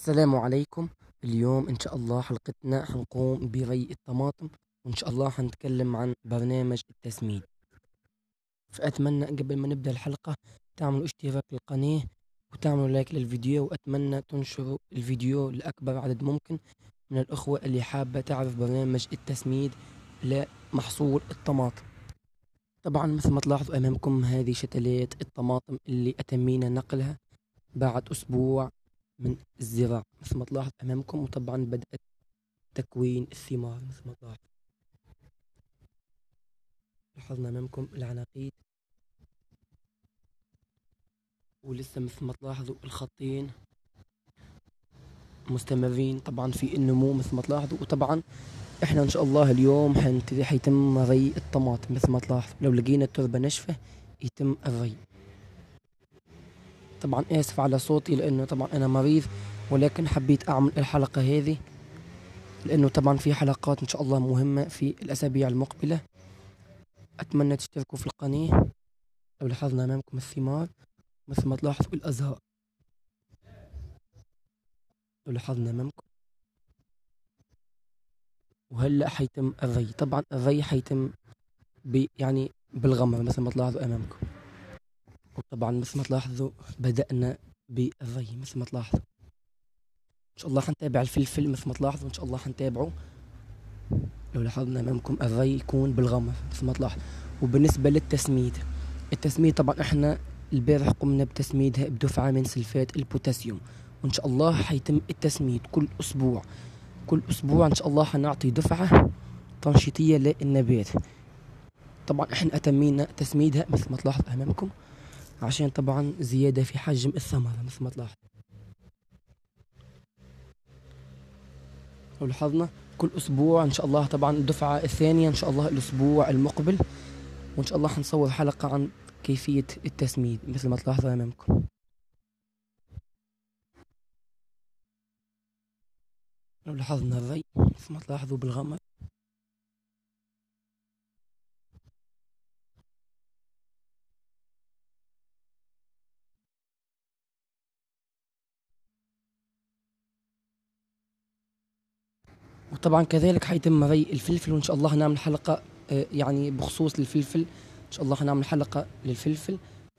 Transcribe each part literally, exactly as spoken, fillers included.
السلام عليكم. اليوم إن شاء الله حلقتنا حنقوم بري الطماطم، وإن شاء الله حنتكلم عن برنامج التسميد. فأتمنى قبل ما نبدأ الحلقة تعملوا اشتراك للقناة وتعملوا لايك للفيديو، وأتمنى تنشروا الفيديو لأكبر عدد ممكن من الأخوة اللي حابة تعرف برنامج التسميد لمحصول الطماطم. طبعا مثل ما تلاحظوا أمامكم هذه شتلات الطماطم اللي أتمينا نقلها بعد أسبوع من الزراعة مثل ما تلاحظ أمامكم، وطبعا بدأت تكوين الثمار مثل ما تلاحظ. لاحظنا أمامكم العناقيد، ولسه مثل ما تلاحظوا الخطين مستمرين طبعا في النمو مثل ما تلاحظوا. وطبعا احنا ان شاء الله اليوم حنبتدي حيتم ري الطماطم مثل ما تلاحظوا. لو لقينا التربة ناشفة يتم الري. طبعا اسف على صوتي لانه طبعا انا مريض، ولكن حبيت اعمل الحلقة هذه لانه طبعا في حلقات ان شاء الله مهمة في الاسابيع المقبلة. اتمنى تشتركوا في القناة. لو لاحظنا امامكم الثمار مثل ما تلاحظوا الازهار، لو لاحظنا امامكم. وهلا حيتم الري. طبعا الري حيتم ب يعني بالغمر مثل ما تلاحظوا امامكم. وطبعا مثل ما تلاحظوا بدأنا بالري مثل ما تلاحظوا. ان شاء الله حنتابع الفلفل مثل ما تلاحظوا، ان شاء الله حنتابعه. لو لاحظنا امامكم الري يكون بالغمر مثل ما تلاحظوا. وبالنسبة للتسميد، التسميد طبعا احنا البارح قمنا بتسميدها بدفعة من سلفات البوتاسيوم، وان شاء الله حيتم التسميد كل اسبوع. كل اسبوع ان شاء الله حنعطي دفعة تنشيطية للنبات. طبعا احنا اتمينا تسميدها مثل ما تلاحظ امامكم عشان طبعا زيادة في حجم الثمرة مثل ما تلاحظ. لو لاحظنا كل اسبوع ان شاء الله طبعا الدفعة الثانية ان شاء الله الاسبوع المقبل، وان شاء الله حنصور حلقة عن كيفية التسميد مثل ما تلاحظوا امامكم. لو لاحظنا الري مثل ما تلاحظوا بالغمر. وطبعا كذلك حيتم ري الفلفل، وان شاء الله هنعمل حلقة آه، يعني بخصوص للفلفل. ان شاء الله هنعمل حلقة للفلفل.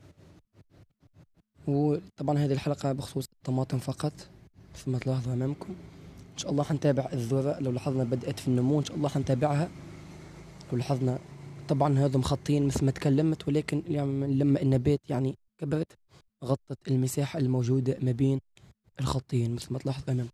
وطبعا هذه الحلقة بخصوص الطماطم فقط مثل ما تلاحظوا امامكم. ان شاء الله حنتابع الذرة. لو لاحظنا بدأت في النمو ان شاء الله حنتابعها. لو لاحظنا طبعا هذا مخطين مثل ما تكلمت، ولكن يعني لما النبات يعني كبرت غطت المساحة الموجودة ما بين الخطين مثل ما تلاحظ امامكم.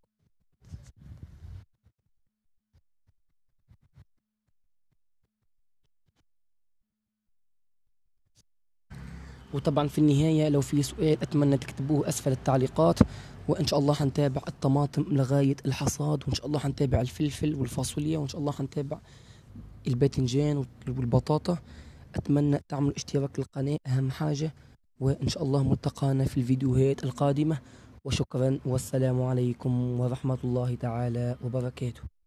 وطبعا في النهاية لو في سؤال أتمنى تكتبوه أسفل التعليقات. وإن شاء الله حنتابع الطماطم لغاية الحصاد، وإن شاء الله حنتابع الفلفل والفاصوليا، وإن شاء الله حنتابع الباذنجان والبطاطا. أتمنى تعملوا اشتراك للقناة أهم حاجة، وإن شاء الله ملتقانا في الفيديوهات القادمة. وشكرا والسلام عليكم ورحمة الله تعالى وبركاته.